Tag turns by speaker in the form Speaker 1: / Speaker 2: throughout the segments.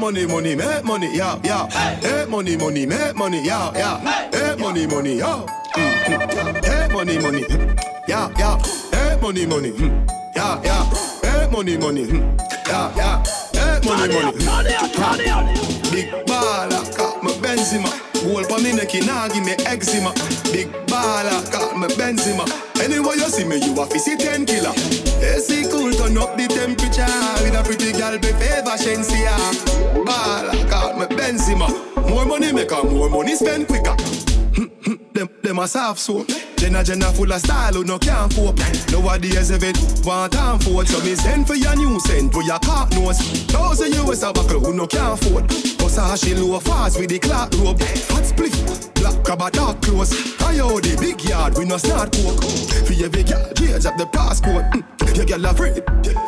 Speaker 1: money, money, make money, yeah, yeah. Hey, money, money, make money, yeah, yeah. Hey, money, money, yo. Hey, money, money, yeah, yeah. Hey, money, money, yeah, yeah. Hey, money, money, yeah, yeah. Hey, money, money. Big baller, got my Benzema. Gold for me neck, nah give me eczema. Big baller, got my Benzema. Anyway you see me, you have to see 10 killer. AC cool, turn up the temperature. With a pretty girl, be favor Shensia. Baller, got my Benzema. More money make her, more money spend quicker. Them a soft soap. Jenna full of style who no can't cope. Nowadays if it want time for it. So me send for your new scent for your car nose. $1,000 US a buckle who no can't afford. Cause I she low fast with the clock rope. Hot split, black crab a dark clothes. I owe the big yard we no start coke. For every girl, change up the passport. Your girl a free.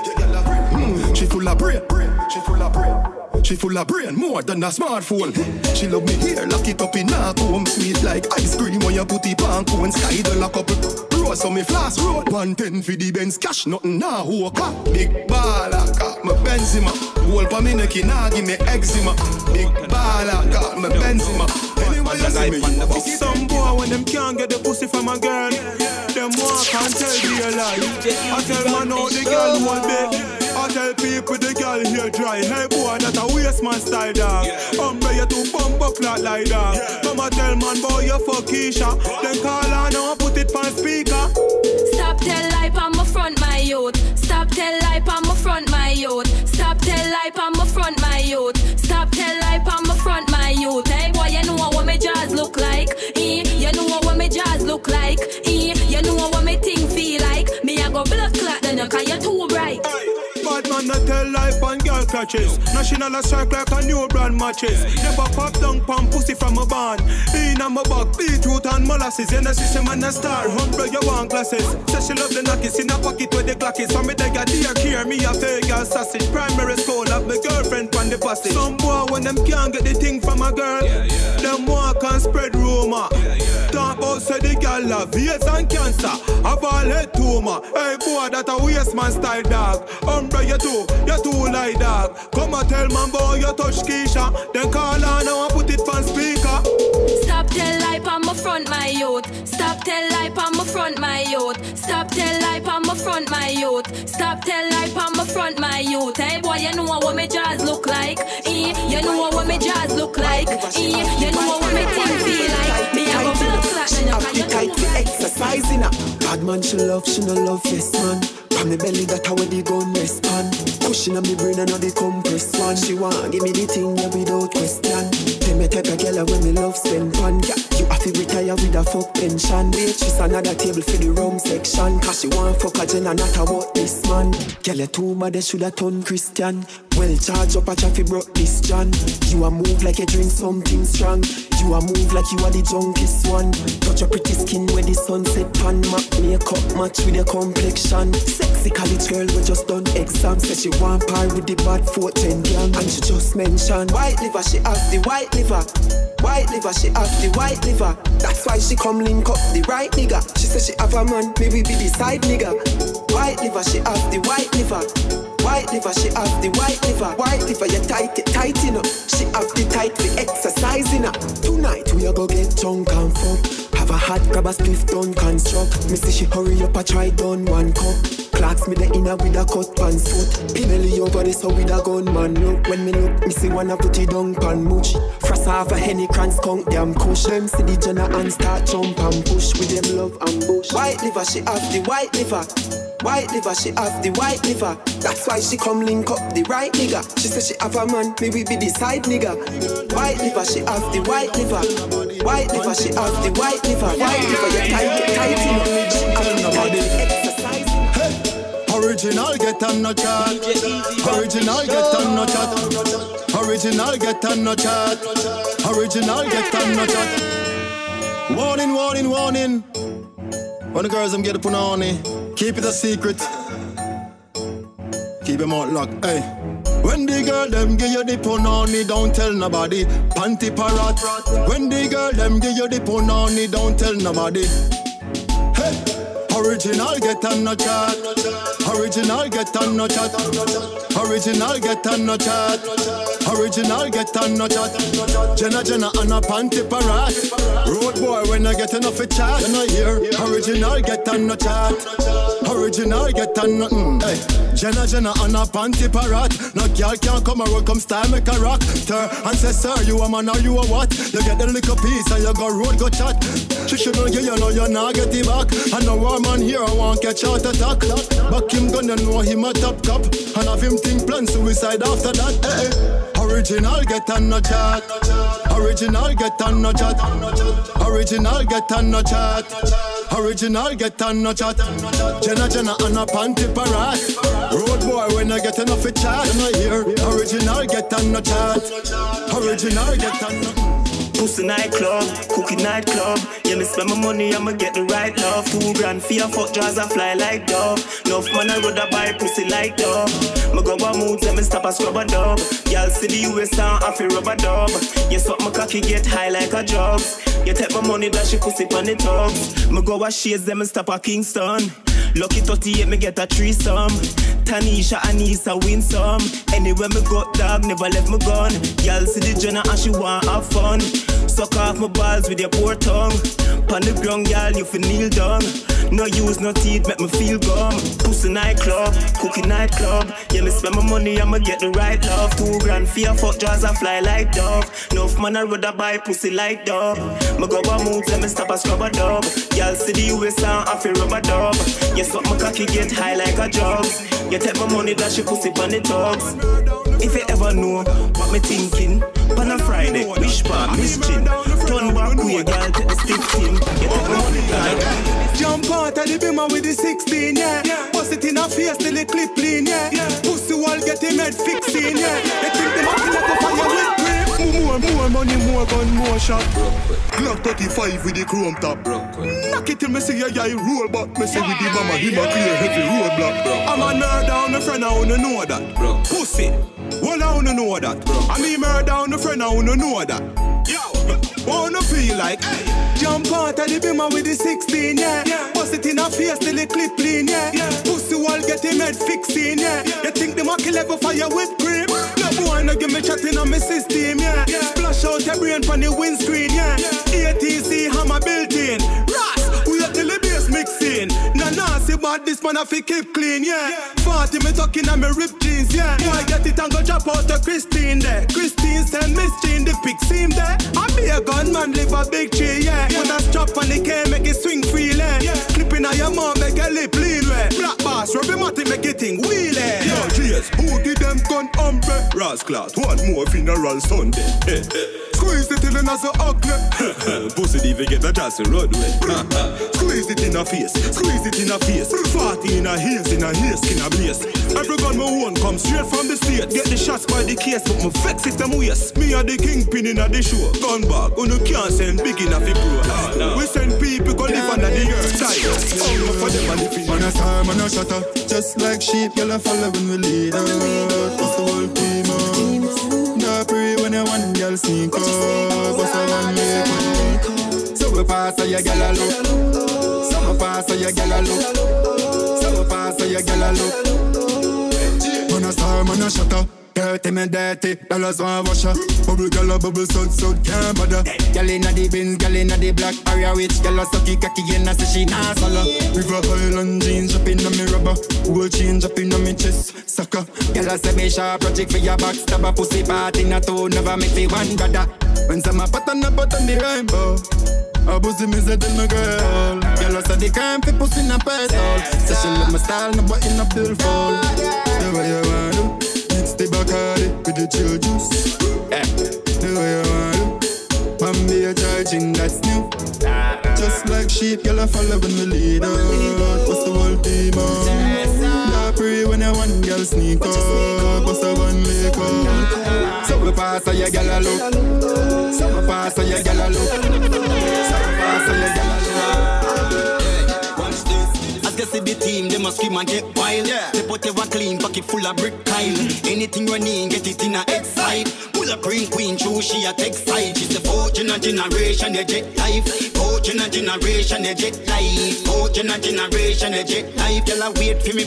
Speaker 1: She full of brain. She full of brain. She full of brain, more than a smartphone. She love me here, lock it up in her comb. Sweet like ice cream when you put it on cone. Sky the lock up, rose on me floss road. 110 for the Benz cash, nothing now hoka. Big baller, got my Benzema. Whole for me neck, nah give me eczema. Big baller, got my Benzema. Anyway you see me, you have to see
Speaker 2: some boy when them can't get the pussy from a girl. Them walk and tell me a lie. I tell man how the girl want me. I tell people the girl here dry. Hey boy, that a waste man style dog. You to bump up like that. Come and tell man boy you fuck Keisha. Then call her now and put it on speaker.
Speaker 3: Stop tell lie on my front my youth. Stop tell lie on my front my youth. Stop tell lie on my front my youth. Stop tell lie on my front my youth. Hey boy, you know what my jaws look like. You know what my jaws look like. You know what my thing feel like. Me I go blood clot then you cause you too bright.
Speaker 2: Bad man not tell life on girl catches. National a strike like a new brand matches. Never pop down pan pussy from a band. In a my back, beetroot and molasses. In the system and a star, humble you want glasses. Say she love the knockers in a pocket where the clock is. So me they got dear care, me a fake girl sausage. Primary school have my girlfriend on the passage. Some boy when them can't get the thing from a girl, them walk and spread rumor. Talk about say the girl have AIDS and cancer, have all head tumor. Hey boy, that a waste man style dog. You too like dog. Come and tell man boy you touch Keisha. Then call her now and put it on speaker.
Speaker 3: Stop tell lie on my front my youth. Stop tell lie on my front my youth. Stop tell lie on my front my youth. Stop tell lie on my front my youth. Hey boy, you know what my jaws look like. You know what my jaws look like. You know what my thing feel like. Me I go blood clot and you
Speaker 4: appetite for exercising her. Bad man she love, she no love yes man. On me belly that how the gun respond. Pushing on me brain and the compress one. She want give me the thing yeah, without question. Tell me type of girl when me love spend fun. Yeah, you have to retire with a fuck pension. She's another table for the rum section. Cause she want fuck a gen and not about this man. Girl you too mad they shoulda turn Christian. Well charge up a traffic broke this John. You a move like you drink something strong. You a move like you are the junkiest one. Touch your pretty skin when the sunset pan. Makeup match with your complexion. Sexy college girl we just done exam. Says she want par with the bad 410 gang. And she just mentioned white liver, she have the white liver. White liver, she have the white liver. That's why she come link up the right nigga. She says she have a man, maybe be the side nigga. White liver, she have the white liver. White liver, she have the white liver. White liver, you tight you know. She have the tight for exercising her. Tonight we a go get drunk and fuck. Have a hot grab a spliff done construct. Me see she hurry up a try done one cup. Clocks me the inner with a cut pants foot. Pinelli over this so with a gun man look. When me look, me see one a put it down pan mooch. Frost half a henny crans skunk damn kush. Them see the Jenna and start jump and push. With them love and bush. White liver, she have the white liver. White liver, she have the white liver. That's why she come link up the right nigga. She says she have a man, maybe be the side nigga. White liver, she have the white liver. White liver, she have the white liver. White liver, you tight in the she have the tight exercise.
Speaker 1: Original get on no chat. Original get on no chat. Original get on no chat. Original get on no chat. Warning, warning, warning. When the girls them get up on it, keep it a secret. Keep them out locked, hey. When the girl them give you the punani, don't tell nobody. Panty parrot. When the girl them give you the punani, don't tell nobody. Hey, original get on no chat. Original get on no chat. Original get on no chat. Original get on no chat. Jenna on a panty parrot. Road boy when I get enough a chat. You know here. Original get on no chat. Original get on nothing. Hey. Jenna on a panty parrot. No girl can't come around, come style make a rock. And say sir, you a man or you a what? You get the little piece and you go road go chat. She shouldn't give you know you not get it back. And no war man here I want catch out attack. Back him gonna know him a top cop. And have him think plan suicide after that. Hey. Original get on no chat. Original get on no chat. Original get on no chat. Original get on no chat. Jenna on a panty parrot. Road boy when I get enough a chat. You know here. Original get on no chat. Original get on no.
Speaker 5: Pussy nightclub, cookie nightclub. Yeah, me spend my money, I'ma get the right love. 2 grand for your fuck jaws, I fly like dove. Enough man, I rather buy pussy like dove. Me go a mood, tell me stop a scrub a dub. Y'all see the US sound, I feel rubber dub. You suck my cocky, get high like a drugs. You take my money, dash your pussy on the tubs. Me go a shades, them stop a Kingston. Lucky 38, me get a threesome. Tanisha, Anissa, win some. Anywhere me go, dog, never left me gun. Y'all see the Jenna and she want have fun. Suck off my balls with your poor tongue. Pon the ground, y'all, you fi kneel down. No use, no teeth, make me feel gum. Pussy nightclub, cookie nightclub. Yeah, me spend my money, I'ma get the right love. 2 grand for your fuck jaws, I fly like dove. Enough man, I rather buy pussy like dove. Me go a mood, let me stop a scrub a dub. Y'all see the US sound, I feel rubber dub. You suck my cocky, get high like a drugs. You take my money, dash your pussy on the tugs. If you ever know what me thinking, on a Friday, wish bar, miss chin. Turn back with your girl, take the stick team. You take my money, like
Speaker 2: jump out of the bimmer with the 16, yeah. Bust it in her face till the clip clean, yeah. Pussy wall get him head fixing, yeah. They think they might let the fire with grip. More money, more gun, more shot. Glock 35 with the chrome top. Knock it till me see your guy roll back. Me say with the mama, him a clear heavy roadblock. I'm a nerd down the friend, I wanna know that. Pussy, well I wanna know that. I mean murder down the friend, I wanna know that. Yo, wanna feel like jump out of the bimmer with the 16, yeah. Bust it in her face till the clip clean, yeah. Pussy wall get him head fixing, yeah. You think the market level fire with cream? No boy no give me chatting on my system, yeah. Splash out your brain from the windscreen, yeah. ATC hammer built in. Ras, we at the bass mixing. Nah, see bad this man I fi keep clean, yeah. 40 me talking on me ripped jeans, yeah. Boy get it and go drop out to Christine there. Christine send Miss Jean the pic seam there. I be a gunman live a big tree, yeah. Put a strap on the cane make it swing freely, yeah. Clipping on your mouth make a lip lean, yeah. Black bass, Robbie Matty make it thing wheelie. Yo, GS, who give them gun umbre? Rasclat, one more funeral Sunday. Squeeze it till it has a ugly. Pussy even get a chance to run with. Squeeze it in her face, squeeze it in her face. 40 in her heels, in her hair skin a blaze. Every gun me own come straight from the States. Get the shots by the case, but me vex it them waist. Me a the kingpin in a the show. Gun bag, you can't send big enough to grow. We send people go live under the earth. All for them and the
Speaker 1: man a star, man a shutter. Just like sheep, y'all a follow when we lead out. What's the whole team out? Nah pray when you want y'all sneak up. What's the one make? So we pass so your girl a look. So we pass so your girl a look. So we pass so your girl a look. Man a star, man a shutter. Dirty me dirty, dollars want wash her. Bubble girl a bubble so can't bother. Girl inna the bins, girl inna the black area witch. Girl a sucky cocky and a say she nah swallow. River Island jeans dropping on me rubber. Gold chain dropping on me chest, sucker. Girl a say me sharp project for your back. Stab a pussy part in a toe, never make me one brother. When some a pattern the rainbow. A pussy me say tell me girl. Girl a say the crime fi pussy in a pedal. Say she love my style, no but in a billfold. The way you want do. The Bacardi with the chill juice. The way you want to. Bambi a charging, that's new. Just like sheep, y'all a follow when we lead out. What's the whole team out? Nah pray when you one girl sneak up. What's the one make up? So we pass so your girl a look. So we pass so your girl a look. So we pass so your girl a look.
Speaker 6: See the team, they must scream and get wild. They put ever clean, pocket full of brick tile. Anything running, get it in a X side. Pull a queen, true, she a tech side. She's the fourth generation, they jet life. Fourth generation, they jet life. Fourth generation, they jet life. Tell her wait for me pop up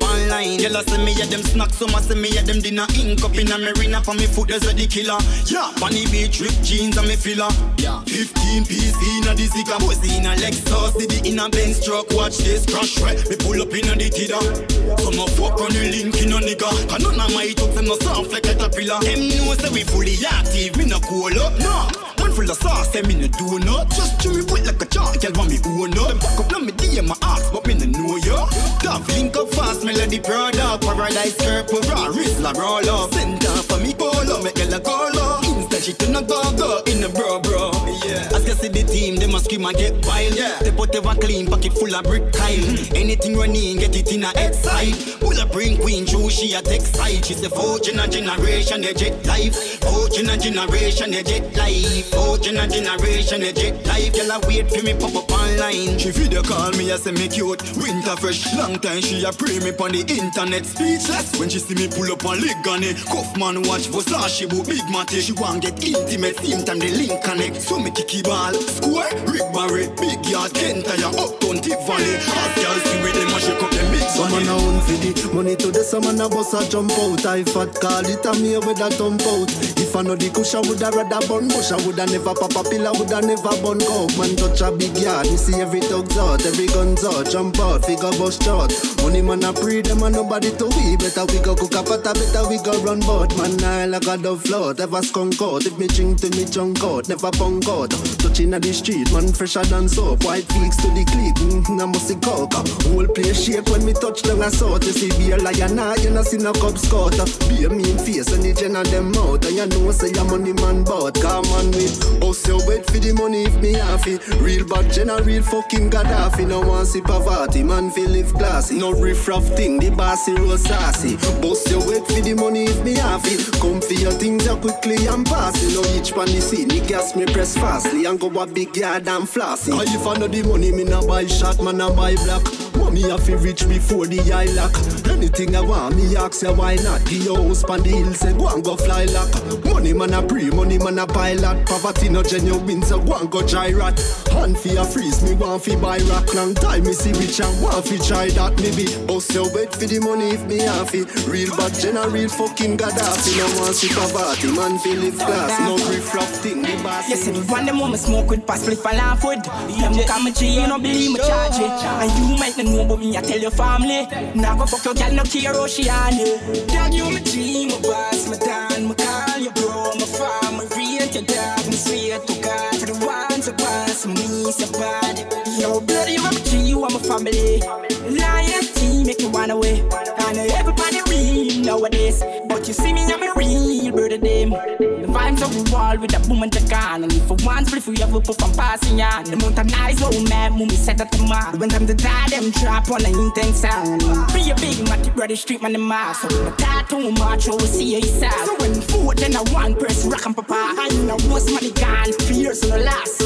Speaker 6: online. Yella say me at them snacks, some say me at them dinner. Ink up in a marina for me foot, there's a the killer. Yeah, bunny beach, rip jeans and me filler. Yeah, 15 piece in a the Zika. Pussy in a Lexus, did it in a Benz truck. Watch this crash right, me pull up in a the Tida. Some a fuck on the link in a nigga. Cause none of my talks them no sound like caterpillar. Them know say we fully active, me no cool up, no. Man full of sauce, say me no do no. Just chew me wet like a chalk, y'all want me own up. Them fuck up, let me DM my ass, but me no know ya. Dav link up fast, melody product. Paradise purple, raw, Rizla roll up. Send down for me polo, make y'all a call up. Insta shit in a go-go, in a bro. Yeah. As you see the team, they must scream and get wild. Yeah. They put ever clean, pocket full of brick tile. Anything running, get it in a head side. Pull a bring queen, true, she a tech side. She say, fortune a generation, they jet life. Fortune a generation, they jet life. Fortune a generation, they jet life. Y'all a wait for me pop up online. She video call me, I say me cute. Winter fresh, long time she a pray me on the internet. Speechless when she see me pull up on leg on it. Kaufman watch Versace boot big matty. She want get intimate, same time the link connect. So me kicky ball, square, Rick Barry, big yard, Kentire, uptown Tiffany. As girls see with them and shake up them big
Speaker 7: some man a hunt for the money to the some man a bus a jump out. I fat call it a me with a thump out. If I know the cushion woulda rather bun bush, I woulda never pop a pill, I woulda never bun coke. Man touch a big yard, me see every thugs out, every guns out, jump out, figure bust short. Money man a pre them and nobody to we. Better we go cook a pata, better we go run boat. Man I like a dove float, ever skunk out. If me drink to me junk out, never punk out. Touching at the street, man fresher than soap. White peaks to the clique, I must see coke. Whole place shake when me touch down a salt. You see beer like a nah, you know see no cup scout. Be a mean face and the gen of them out. And you know say your money man bought. Come on with us, you wait for the money if me have it. Real bad gen a real fucking Gaddafi. No one see poverty, man feel live classy. No riff-raff thing, the bossy roll sassy. Bust you wait for the money if me have it. Come for your things you quickly and pass it. No each pan the scene, me gas me press fastly. And go a big yard and flossy. Cause if I know the money, me no buy shot, man I buy black. Me have to reach before the eye lock. Anything I want, me ask you why not. Give your house pan the hill, say go and go fly lock. Money man a pre, money man a pilot. Poverty no genuine, so go and go try rat. Hand for your freeze, me want fi buy rock. Long time me see rich and want fi try that. Maybe bust your wait for the money if me have it. Real bad gen a real fucking Gaddafi. No want see poverty, man fi live class. No riff-raff thing, the boss.
Speaker 8: Yes, the one them want me smoke with pass flip and laugh with. Them come me G, you no believe me charge it. And you might not know but me I tell your family. Now go fuck your girl, no care how she on you. Dog you my G, my boss, my Dan, my call you bro, my farm, my rate your dog, my swear to God. For the ones that pass me, so bad. Yo, bloody you my G, you are my family. Lion team make you run away. I know everybody real nowadays, but you see me, I'm a real brother them. The vibes of the wall with the boom and the gun. And if I want free, you ever put from passing on. The mountain eyes, oh man, when we set at the mark. When time to die, them trap on the intense sound. Be a big matty brother street man the mask. So the tattoo march over see your side. So when food then a one person rock and papa. I know what's money gone, fears on the last.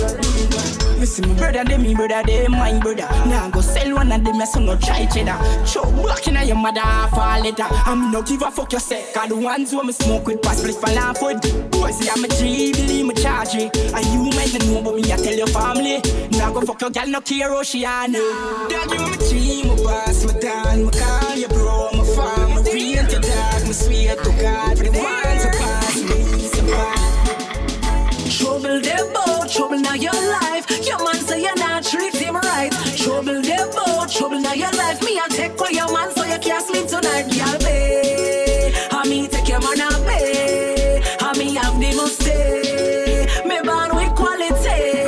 Speaker 8: Listen my brother they my brother. Now go sell one of them so no try cheddar. Show blocking at your mother fall later. I'm no give a fuck yourself. Cause the ones who me smoke with pass flip and laugh with. Boys say I'm a G, believe me charge it. And you might not know but me I tell your family. Now go fuck your girl no care how she on you. Dog you my G, my boss, my Dan, my call you bro, my farm, my real to dog, my swear to God. For the ones that pass me, so bad.
Speaker 9: Trouble them both, trouble now your life. Your man say you're not treat him right. Trouble them both, trouble now your life. Me I take for your man so you can't sleep tonight, y'all babe. I me take your man away. I me have the mistake. Me born with quality.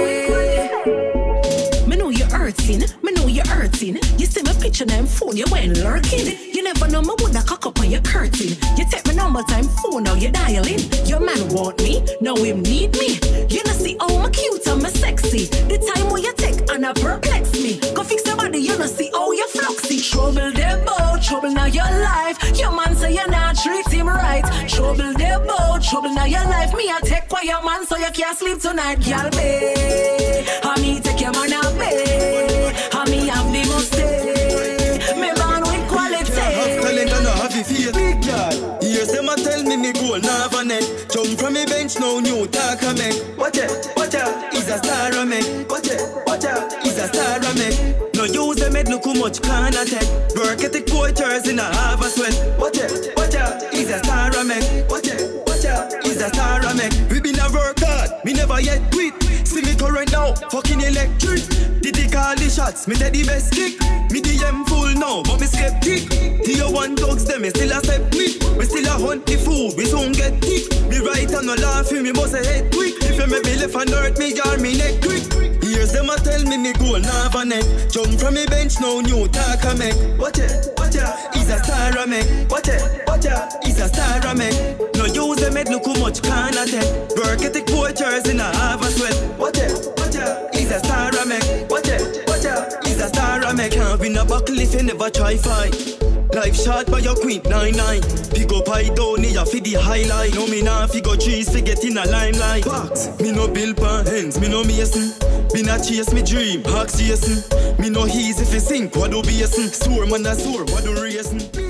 Speaker 9: Me know you're hurting, me know you're hurting. You see me picture them phone, you went lurking. You never know me woulda cock up on your curtain. You take my number time phone, now you're dialing. Your man want me, now him need me. You know see how my cute and my sexy. The time when you take and perplex me. Go fix your body, you know see how you fluxy. Trouble them both, trouble now your life. Your man say you not treat him right. Trouble them both, trouble now your life. Me I take for your man so you can't sleep tonight, y'all babe. I me take your man away. I me have the mistake. Me born with quality.
Speaker 10: Have talent and I have the feel. Big girl, here's them a tell me goal now have a net. Jump from me bench now new talk a make. Watch out, is a star a make. Watch out, is a star a make. No use them made look too much can I take. Work ethic poeters in a half a sweat. Watch it, he's a star I make. Watch it, he's a star I make. We been a work hard, me never yet quit. See me current now, fucking electric. Did he call the shots, me take the best kick. Me DM full now, but me skeptic. Tier 1 dogs them, me still a step quick. Me still a hunt the food, we soon get thick. Me right and no laughing, me must a head quick. If you make me left and hurt me, jar me neck quick. Here's them a tell me goal now have a neck. Jump from me bench now, new talk a make. Watch it, he's a star a make. Watch it, he's a star a make. No use them head look too much can I take. Work ethic poeters in a half a sweat. Watch it, he's a star a make. Watch it, he's a star a make. Can't win a buckle if you never try fight. Life shot by your queen 9-9. Pick up I don't need a for the highlight. No me nah figure trees fi get in a limelight. Box, me no build pan hands, me no mason. Me not chase me dream, Hawks Jason. Me no easy fi sink, what do basin. Soar man a soar, what do racing.